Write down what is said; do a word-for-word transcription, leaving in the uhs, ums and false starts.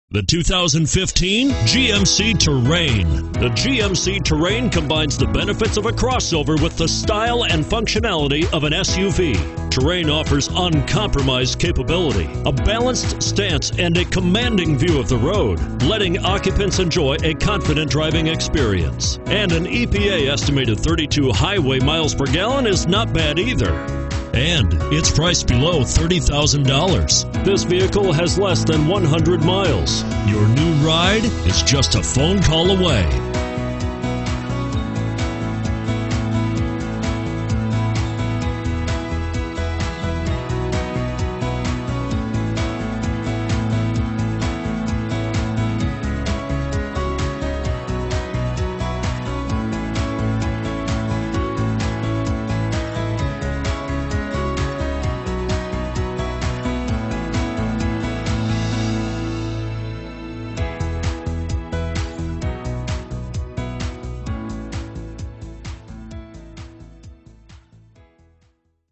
The two thousand fifteen G M C Terrain. The G M C Terrain combines the benefits of a crossover with the style and functionality of an S U V. Terrain offers uncompromised capability, a balanced stance, and a commanding view of the road, letting occupants enjoy a confident driving experience. And an E P A estimated thirty-two highway miles per gallon is not bad either. And it's priced below thirty thousand dollars. This vehicle has less than one hundred miles. Your new ride is just a phone call away.